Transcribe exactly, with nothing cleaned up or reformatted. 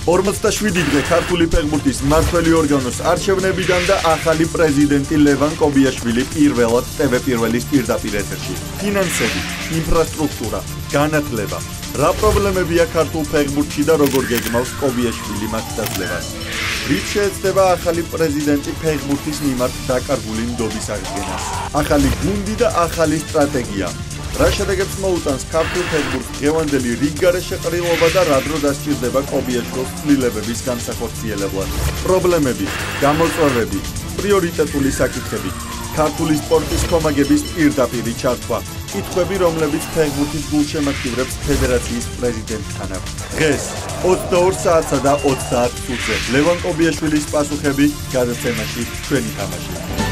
ორმოცდაშვიდი დღე ქართული ფეხბურთის მმართველი ორგანოს არჩევნებიდან და ახალი პრეზიდენტი ლევან კობიაშვილი პირველად ტევ პირველის პირდაპირ ეთერში. ფინანსები, ინფრასტრუქტურა, განათლება. რა პრობლემებია ქართულ ფეხბურთში და როგორ გეგმავს კობიაშვილი მათ დაძლევას? რით შეეცდება ახალი პრეზიდენტი ფეხბურთის მიმართ დაკარგული ნდობის აღდგენას? ახალი გუნდი და ახალი სტრატეგია. რა შედეგებს მოუტანს ქართულ ფეხბურთს დღევანდელი რიგგარეშე ყრილობა და რა დრო დასჭირდება კობიაშვილის ცვლილებების განსახორციელებლად? პრობლემები, გამოწვევები, პრიორიტეტული საკითხები, ქართული სპორტის კომაგების პირდაპირი ჩართვა, კითხვები, რომლებიც ფეხბურთის გულშემატკივრებს ფედერაციის პრეზიდენტთან აქვს. დღეს ოცდაორ საათსა და ოცდაათ წუთზე ლევან კობიაშვილის პასუხები გადაცემაში ჩვენი თამაში.